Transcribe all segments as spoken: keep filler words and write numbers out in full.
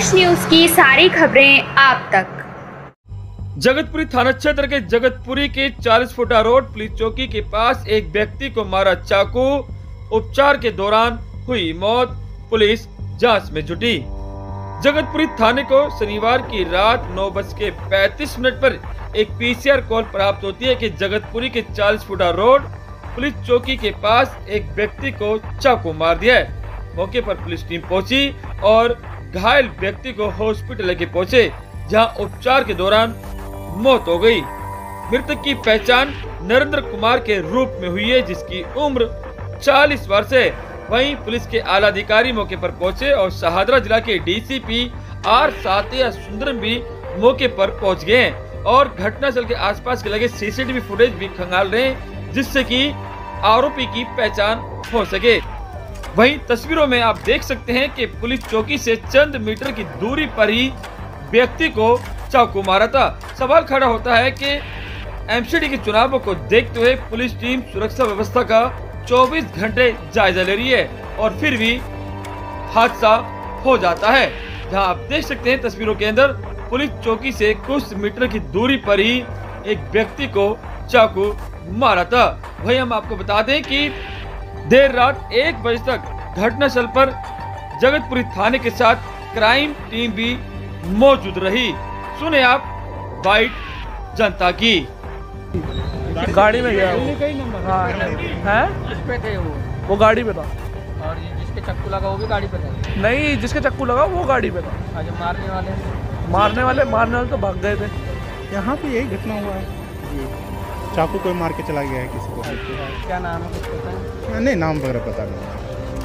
यश news की सारी खबरें आप तक। जगतपुरी थाना क्षेत्र के जगतपुरी के चालीस फुटा रोड पुलिस चौकी के पास एक व्यक्ति को मारा चाकू, उपचार के दौरान हुई मौत। पुलिस जांच में जुटी। जगतपुरी थाने को शनिवार की रात नौ बज के पैंतीस मिनट पर एक पीसीआर कॉल प्राप्त होती है कि जगतपुरी के चालीस फुटा रोड पुलिस चौकी के पास एक व्यक्ति को चाकू मार दिया है। मौके पर पुलिस टीम पहुंची और घायल व्यक्ति को हॉस्पिटल लेके पहुंचे, जहां उपचार के दौरान मौत हो गई। मृतक की पहचान नरेंद्र कुमार के रूप में हुई है, जिसकी उम्र चालीस वर्ष है। वहीं पुलिस के आला अधिकारी मौके पर पहुंचे और शहादरा जिला के डीसीपी आर सातिया सुंदरम भी मौके पर पहुंच गए हैं और घटनास्थल के आसपास के लगे सीसीटीवी फुटेज भी खंगाल रहे हैं, जिससे कि आरोपी की पहचान हो सके। वहीं तस्वीरों में आप देख सकते हैं कि पुलिस चौकी से चंद मीटर की दूरी पर ही व्यक्ति को चाकू मारा था। सवाल खड़ा होता है कि एमसीडी के चुनावों को देखते हुए पुलिस टीम सुरक्षा व्यवस्था का चौबीस घंटे जायजा ले रही है और फिर भी हादसा हो जाता है। जहां आप देख सकते हैं तस्वीरों के अंदर पुलिस चौकी से कुछ मीटर की दूरी पर ही एक व्यक्ति को चाकू मारा था। वहीं हम आपको बता दें कि देर रात एक बजे तक घटनास्थल पर जगतपुरी थाने के साथ क्राइम टीम भी मौजूद रही। सुने आप वाइट जनता की। गाड़ी में गया हाँ है किस पे थे वो? वो गाड़ी पे था। और ये जिसके चक्कू लगा वो भी गाड़ी पे था? नहीं, जिसके चक्कू लगा वो गाड़ी पे था। और जो मारने वाले मारने वाले मारने वाले तो भाग गए थे। यहाँ पे यही घटना हुआ है, चाकू कोई मार के चला गया है किसी को। क्या नाम है, कुछ पता है? नहीं, नाम वगैरह पता नहीं।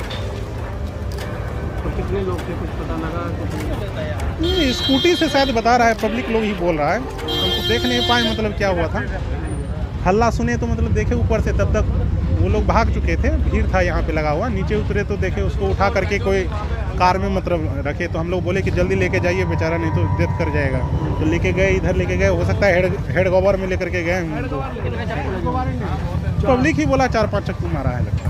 तो कितने लोग थे, कुछ पता लगा? नहीं, स्कूटी से शायद बता रहा है, पब्लिक लोग ही बोल रहा है। हमको देख नहीं पाए मतलब क्या हुआ था। हल्ला सुने तो मतलब देखे ऊपर से, तब तक वो लोग भाग चुके थे, भीड़ था यहाँ पे लगा हुआ। नीचे उतरे तो देखे उसको उठा करके कोई कार में मतलब रखे, तो हम लोग बोले कि जल्दी लेके जाइए बेचारा, नहीं तो डेथ कर जाएगा। तो लेके गए, इधर लेके गए, हो सकता है हेड हेड गोबर में लेकर के गए। पब्लिक ही बोला चार पाँच चक्कू मारा है लगता है।